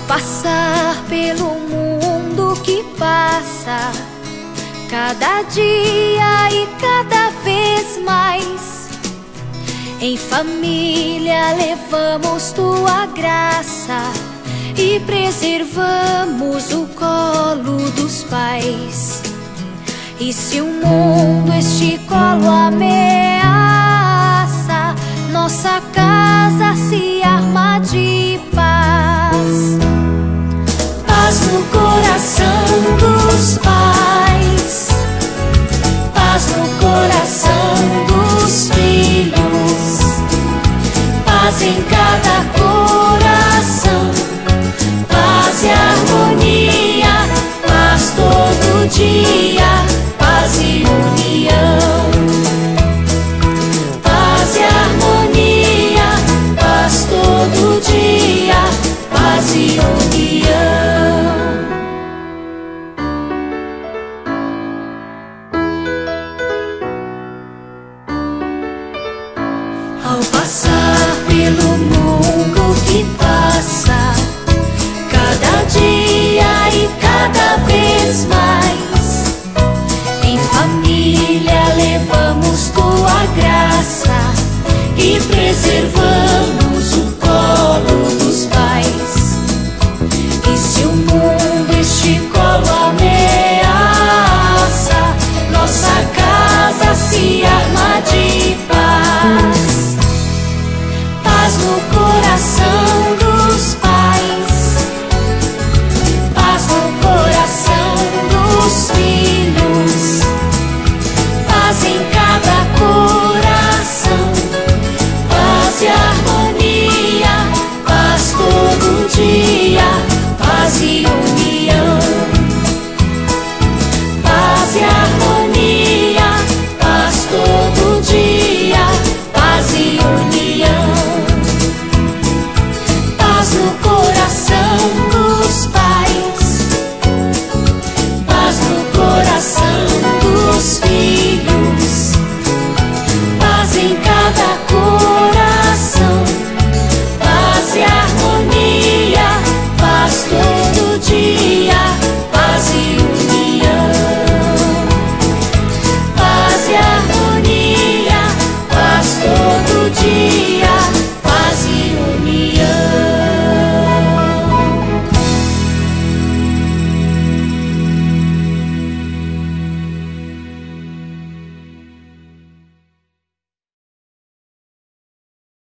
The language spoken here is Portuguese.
passar pelo mundo que passa, cada dia e cada vez mais, em família levamos tua graça e preservamos o colo dos pais. E se o mundo este colo ameaça, nossa casa se arma de paz. Paz no coração dos pais, paz no coração dos filhos, paz em cada coração, paz e harmonia, paz todo dia, paz e união. Paz e harmonia, paz todo dia, paz e união. Ao passar pelo mundo que passa, cada dia e cada vez mais,